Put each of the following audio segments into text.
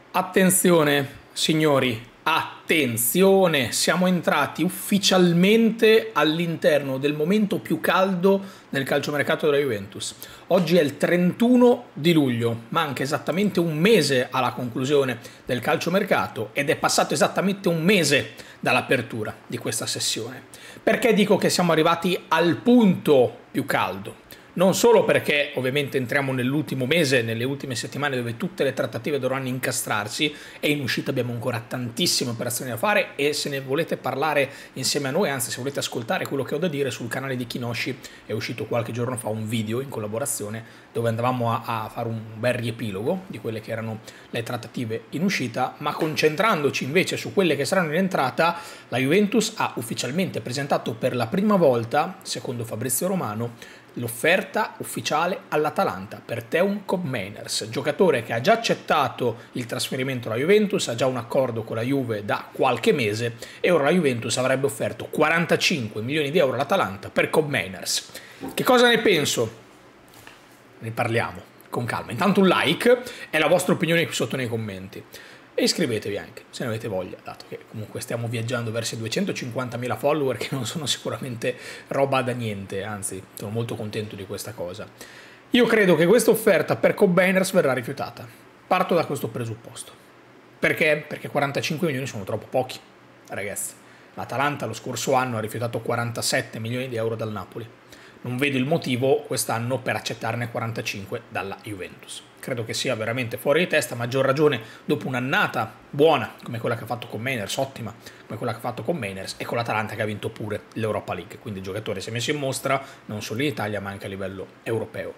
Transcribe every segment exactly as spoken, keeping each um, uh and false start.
Attenzione, signori, attenzione, siamo entrati ufficialmente all'interno del momento più caldo nel calciomercato della Juventus. Oggi è il trentuno di luglio, manca esattamente un mese alla conclusione del calciomercato ed è passato esattamente un mese dall'apertura di questa sessione. Perché dico che siamo arrivati al punto più caldo? Non solo perché ovviamente entriamo nell'ultimo mese, nelle ultime settimane dove tutte le trattative dovranno incastrarsi e in uscita abbiamo ancora tantissime operazioni da fare, e se ne volete parlare insieme a noi, anzi se volete ascoltare quello che ho da dire, sul canale di Kinoshi è uscito qualche giorno fa un video in collaborazione dove andavamo a, a fare un bel riepilogo di quelle che erano le trattative in uscita, ma concentrandoci invece su quelle che saranno in entrata. La Juventus ha ufficialmente presentato per la prima volta, secondo Fabrizio Romano, l'offerta ufficiale all'Atalanta per Teun Koopmeiners, giocatore che ha già accettato il trasferimento alla Juventus, ha già un accordo con la Juve da qualche mese e ora la Juventus avrebbe offerto quarantacinque milioni di euro all'Atalanta per Koopmeiners. Che cosa ne penso? Ne parliamo con calma. Intanto un like e la vostra opinione qui sotto nei commenti. E iscrivetevi anche, se ne avete voglia, dato che comunque stiamo viaggiando verso i duecentocinquantamila follower, che non sono sicuramente roba da niente, anzi sono molto contento di questa cosa. Io credo che questa offerta per Koopmeiners verrà rifiutata. Parto da questo presupposto. Perché? Perché quarantacinque milioni sono troppo pochi, ragazzi. L'Atalanta lo scorso anno ha rifiutato quarantasette milioni di euro dal Napoli. Non vedo il motivo quest'anno per accettarne quarantacinque dalla Juventus. Credo che sia veramente fuori di testa, a maggior ragione dopo un'annata buona come quella che ha fatto Koopmeiners, ottima come quella che ha fatto Koopmeiners, e con l'Atalanta che ha vinto pure l'Europa League. Quindi il giocatore si è messo in mostra non solo in Italia ma anche a livello europeo.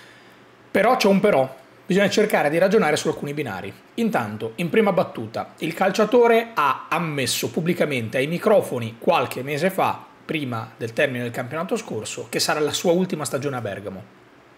Però c'è un però, bisogna cercare di ragionare su alcuni binari. Intanto, in prima battuta, il calciatore ha ammesso pubblicamente ai microfoni qualche mese fa, prima del termine del campionato scorso, che sarà la sua ultima stagione a Bergamo.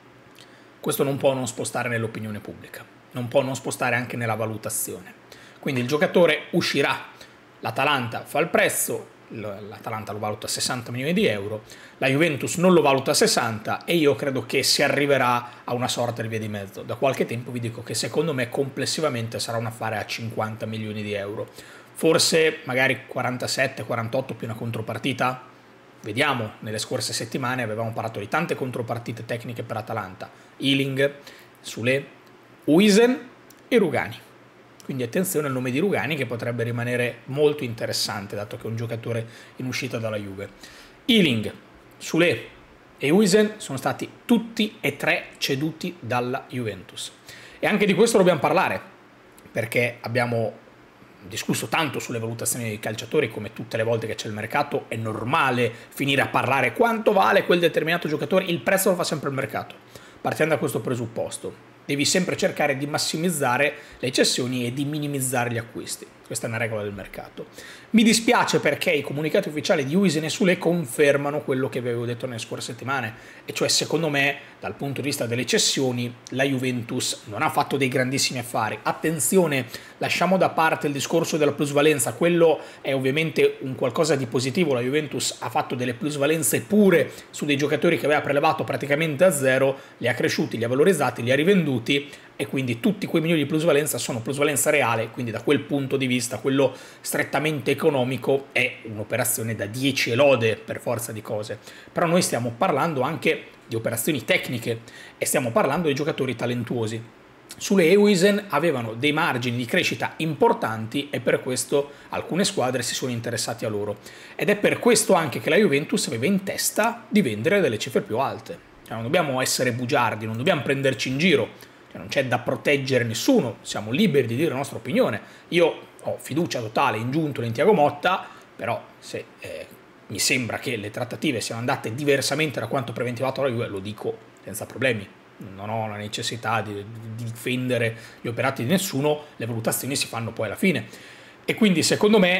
Questo non può non spostare nell'opinione pubblica, non può non spostare anche nella valutazione. Quindi il giocatore uscirà, l'Atalanta fa il prezzo, l'Atalanta lo valuta a sessanta milioni di euro, la Juventus non lo valuta a sessanta e io credo che si arriverà a una sorta di via di mezzo. Da qualche tempo vi dico che secondo me complessivamente sarà un affare a cinquanta milioni di euro, forse magari quarantasette quarantotto più una contropartita. Vediamo, nelle scorse settimane avevamo parlato di tante contropartite tecniche per Atalanta, Ealing, Sule, Huijsen e Rugani. Quindi attenzione al nome di Rugani, che potrebbe rimanere molto interessante dato che è un giocatore in uscita dalla Juve. Ealing, Sule e Huijsen sono stati tutti e tre ceduti dalla Juventus. E anche di questo dobbiamo parlare, perché abbiamo discusso tanto sulle valutazioni dei calciatori. Come tutte le volte che c'è il mercato è normale finire a parlare quanto vale quel determinato giocatore, il prezzo lo fa sempre il mercato. Partendo da questo presupposto, devi sempre cercare di massimizzare le cessioni e di minimizzare gli acquisti. Questa è una regola del mercato. Mi dispiace perché i comunicati ufficiali di Huijsen e Sule confermano quello che avevo detto nelle scorse settimane, e cioè secondo me dal punto di vista delle cessioni la Juventus non ha fatto dei grandissimi affari. Attenzione, lasciamo da parte il discorso della plusvalenza, quello è ovviamente un qualcosa di positivo. La Juventus ha fatto delle plusvalenze pure su dei giocatori che aveva prelevato praticamente a zero, li ha cresciuti, li ha valorizzati, li ha rivenduti, e quindi tutti quei milioni di plusvalenza sono plusvalenza reale. Quindi da quel punto di vista, quello strettamente economico, è un'operazione da dieci e lode per forza di cose. Però noi stiamo parlando anche di operazioni tecniche e stiamo parlando di giocatori talentuosi. Sule e Huijsen avevano dei margini di crescita importanti e per questo alcune squadre si sono interessate a loro, ed è per questo anche che la Juventus aveva in testa di vendere delle cifre più alte. Cioè, non dobbiamo essere bugiardi, non dobbiamo prenderci in giro. Non c'è da proteggere nessuno, siamo liberi di dire la nostra opinione. Io ho fiducia totale in Giunto e in Thiago Motta, però se eh, mi sembra che le trattative siano andate diversamente da quanto preventivato la Juve, lo dico senza problemi. Non ho la necessità di, di difendere gli operati di nessuno, le valutazioni si fanno poi alla fine. E quindi secondo me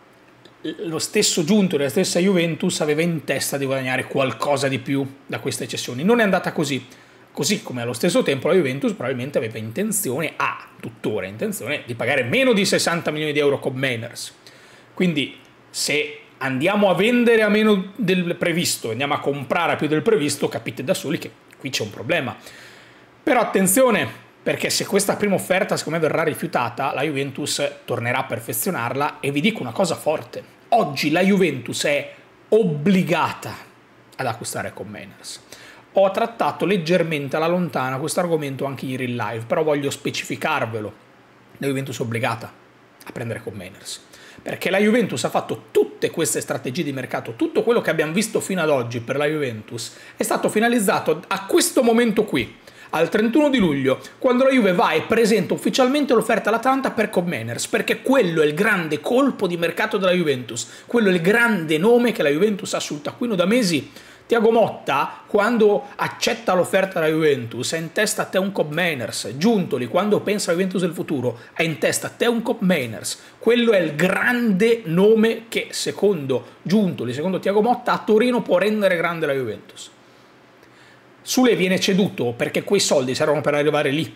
lo stesso Giunto e la stessa Juventus aveva in testa di guadagnare qualcosa di più da queste cessioni. Non è andata così. Così come allo stesso tempo la Juventus probabilmente aveva intenzione, ha tuttora intenzione, di pagare meno di sessanta milioni di euro Koopmeiners. Quindi se andiamo a vendere a meno del previsto, andiamo a comprare a più del previsto, capite da soli che qui c'è un problema. Però attenzione, perché se questa prima offerta secondo me verrà rifiutata, la Juventus tornerà a perfezionarla e vi dico una cosa forte. Oggi la Juventus è obbligata ad acquistare Koopmeiners. Ho trattato leggermente alla lontana questo argomento anche ieri in live, però voglio specificarvelo. La Juventus è obbligata a prendere Koopmeiners, perché la Juventus ha fatto tutte queste strategie di mercato, tutto quello che abbiamo visto fino ad oggi per la Juventus è stato finalizzato a questo momento qui, al trentuno di luglio, quando la Juve va e presenta ufficialmente l'offerta all'Atalanta per Koopmeiners, perché quello è il grande colpo di mercato della Juventus, quello è il grande nome che la Juventus ha sul taccuino da mesi. Thiago Motta, quando accetta l'offerta della Juventus, ha in testa a te un Koopmeiners. Giuntoli, quando pensa alla Juventus del futuro, ha in testa a te un Koopmeiners. Quello è il grande nome che, secondo Giuntoli, secondo Thiago Motta, a Torino può rendere grande la Juventus. Sule viene ceduto perché quei soldi servono per arrivare lì.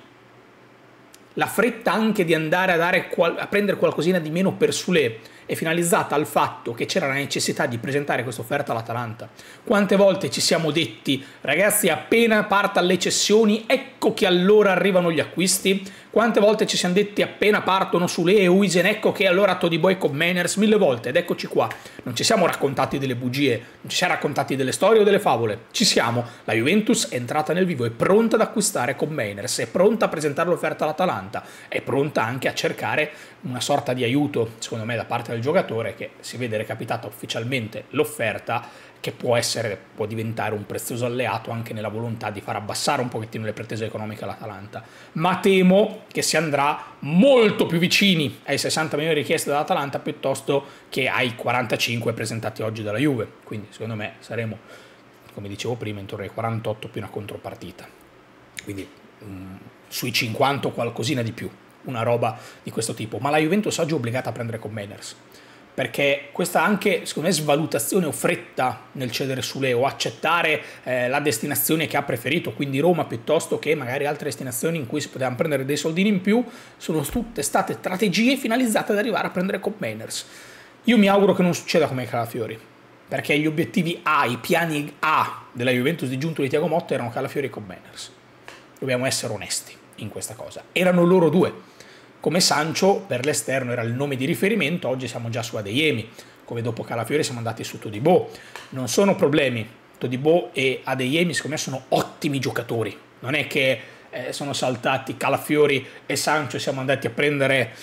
La fretta anche di andare a, dare a prendere qualcosina di meno per Sule è finalizzata al fatto che c'era la necessità di presentare questa offerta all'Atalanta. Quante volte ci siamo detti, ragazzi, appena parta le cessioni, ecco che allora arrivano gli acquisti? Quante volte ci siamo detti, appena partono Sule e Huijsen, ecco che allora Todibo e Koopmeiners? Mille volte, ed eccoci qua. Non ci siamo raccontati delle bugie, non ci siamo raccontati delle storie o delle favole. Ci siamo. La Juventus è entrata nel vivo, è pronta ad acquistare Koopmeiners, è pronta a presentare l'offerta all'Atalanta, è pronta anche a cercare una sorta di aiuto, secondo me, da parte del giocatore, che si vede recapitata ufficialmente l'offerta, che può essere, può diventare un prezioso alleato anche nella volontà di far abbassare un pochettino le pretese economiche all'Atalanta. Ma temo che si andrà molto più vicini ai sessanta milioni richiesti dall'Atalanta piuttosto che ai quarantacinque presentati oggi dalla Juve. Quindi secondo me saremo, come dicevo prima, intorno ai quarantotto più una contropartita. Quindi um, sui cinquanta o qualcosina di più, una roba di questo tipo. Ma la Juventus oggi è obbligata a prendere Koopmeiners, perché questa anche, secondo me, svalutazione o fretta nel cedere Sule o accettare eh, la destinazione che ha preferito, quindi Roma piuttosto che magari altre destinazioni in cui si potevano prendere dei soldini in più, sono tutte state strategie finalizzate ad arrivare a prendere Koopmeiners. Io mi auguro che non succeda come Calafiori, perché gli obiettivi A, i piani A della Juventus di Giuntoli di Thiago Motta erano Calafiori e Koopmeiners. Dobbiamo essere onesti in questa cosa. Erano loro due. Come Sancho per l'esterno era il nome di riferimento, oggi siamo già su Adeyemi, come dopo Calafiori siamo andati su Todibo. Non sono problemi, Todibo e Adeyemi secondo me sono ottimi giocatori, non è che eh, sono saltati Calafiori e Sancho e siamo andati a prendere,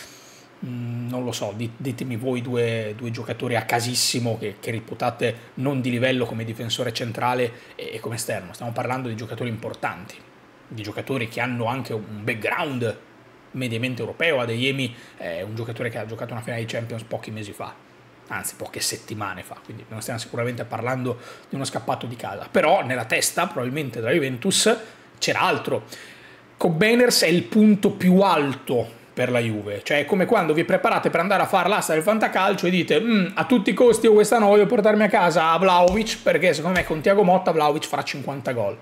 mh, non lo so, ditemi voi due, due giocatori a casissimo che, che reputate non di livello come difensore centrale e, e come esterno. Stiamo parlando di giocatori importanti, di giocatori che hanno anche un background mediamente europeo. Adeyemi è un giocatore che ha giocato una finale di Champions pochi mesi fa, anzi poche settimane fa, quindi non stiamo sicuramente parlando di uno scappato di casa, però nella testa probabilmente della Juventus c'era altro. Koopmeiners è il punto più alto per la Juve, cioè è come quando vi preparate per andare a fare l'asta del fantacalcio e dite a tutti i costi io quest'anno voglio portarmi a casa a Vlahovic, perché secondo me con Thiago Motta Vlahovic farà cinquanta gol.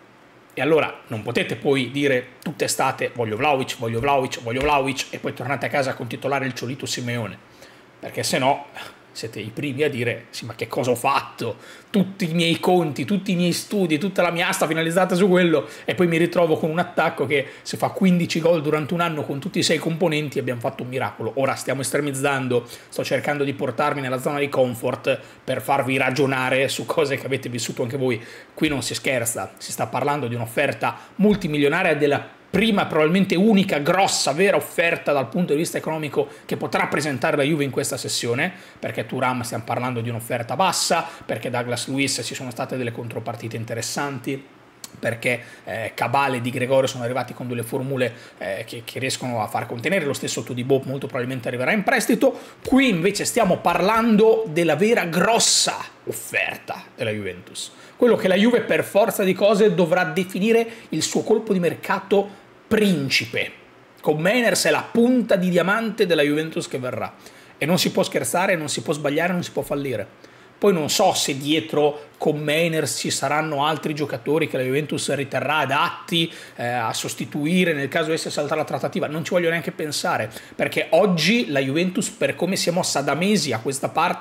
E allora non potete poi dire tutte estate voglio Vlahovic, voglio Vlahovic, voglio Vlahovic e poi tornate a casa con titolare il Ciolito Simeone, perché se no siete i primi a dire sì, ma che cosa ho fatto? Tutti i miei conti, tutti i miei studi, tutta la mia asta finalizzata su quello e poi mi ritrovo con un attacco che se fa quindici gol durante un anno con tutti i sei componenti abbiamo fatto un miracolo. Ora stiamo estremizzando, sto cercando di portarmi nella zona di comfort per farvi ragionare su cose che avete vissuto anche voi. Qui non si scherza, si sta parlando di un'offerta multimilionaria della prima, probabilmente unica, grossa, vera offerta dal punto di vista economico che potrà presentare la Juve in questa sessione, perché Thuram stiamo parlando di un'offerta bassa, perché Douglas Luiz ci sono state delle contropartite interessanti, perché eh, Cabal e Di Gregorio sono arrivati con delle formule eh, che, che riescono a far contenere, lo stesso Todibo molto probabilmente arriverà in prestito. Qui invece stiamo parlando della vera grossa offerta della Juventus, quello che la Juve per forza di cose dovrà definire il suo colpo di mercato principe. Koopmeiners è la punta di diamante della Juventus che verrà e non si può scherzare, non si può sbagliare, non si può fallire. Poi non so se dietro Koopmeiners ci saranno altri giocatori che la Juventus riterrà adatti eh, a sostituire nel caso dovesse saltare la trattativa. Non ci voglio neanche pensare, perché oggi la Juventus, per come si è mossa da mesi a questa parte,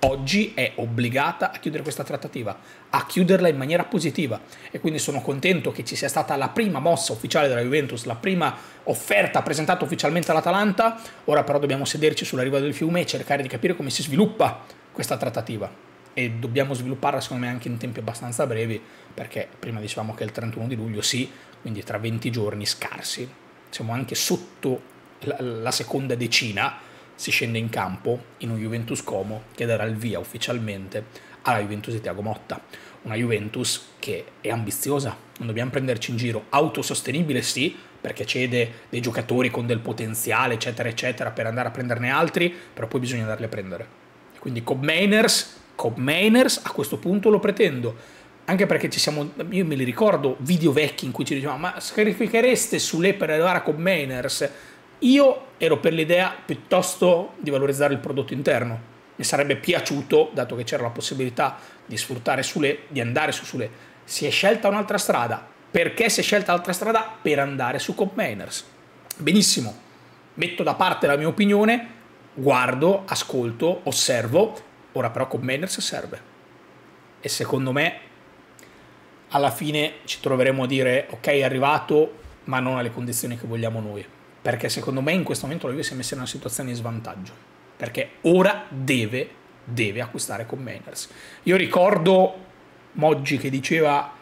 oggi è obbligata a chiudere questa trattativa, a chiuderla in maniera positiva, e quindi sono contento che ci sia stata la prima mossa ufficiale della Juventus, la prima offerta presentata ufficialmente all'Atalanta. Ora però dobbiamo sederci sulla riva del fiume e cercare di capire come si sviluppa questa trattativa, e dobbiamo svilupparla secondo me anche in tempi abbastanza brevi, perché prima dicevamo che è il trentuno di luglio, sì, quindi tra venti giorni scarsi, siamo anche sotto la, la seconda decina, si scende in campo in un Juventus Como che darà il via ufficialmente alla Juventus di Thiago Motta. Una Juventus che è ambiziosa, non dobbiamo prenderci in giro, autosostenibile sì, perché cede dei giocatori con del potenziale, eccetera, eccetera, per andare a prenderne altri, però poi bisogna darli a prendere. Quindi Kob Mainers, Kob Mainers a questo punto lo pretendo, anche perché ci siamo, io me li ricordo video vecchi in cui ci dicevamo ma sacrifichereste Sule per arrivare a Kob Mainers? Io ero per l'idea piuttosto di valorizzare il prodotto interno. Mi sarebbe piaciuto, dato che c'era la possibilità di sfruttare Sule, di andare su Sule. Si è scelta un'altra strada. Perché si è scelta un'altra strada? Per andare su Kob Mainers. Benissimo, metto da parte la mia opinione, guardo, ascolto, osservo. Ora però Kob Mainers serve. E secondo me alla fine ci troveremo a dire ok, è arrivato, ma non alle condizioni che vogliamo noi. Perché secondo me in questo momento la Juve si è messa in una situazione di svantaggio, perché ora deve, deve acquistare Kob Mainers. Io ricordo Moggi che diceva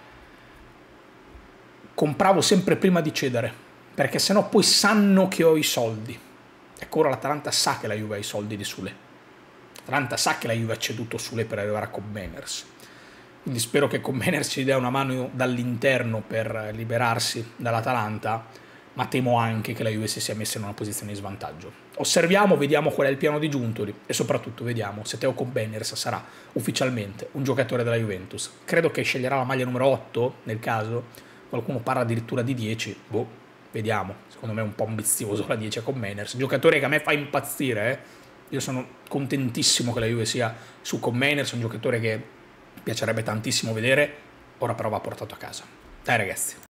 compravo sempre prima di cedere, perché sennò poi sanno che ho i soldi. Ecco, ora l'Atalanta sa che la Juve ha i soldi di Sule, l'Atalanta sa che la Juve ha ceduto Sule per arrivare a Kob Mainers, quindi spero che Kob Mainers ci dia una mano dall'interno per liberarsi dall'Atalanta, ma temo anche che la Juve si sia messa in una posizione di svantaggio. Osserviamo, vediamo qual è il piano di Giuntoli e soprattutto vediamo se Theo Kob Mainers sarà ufficialmente un giocatore della Juventus. Credo che sceglierà la maglia numero otto nel caso, qualcuno parla addirittura di dieci, boh, vediamo. Secondo me è un po' ambizioso la dieci a Kob Mainers, giocatore che a me fa impazzire, eh. Io sono contentissimo che la Juve sia su Kob Mainers, un giocatore che piacerebbe tantissimo vedere, ora però va portato a casa. Dai ragazzi.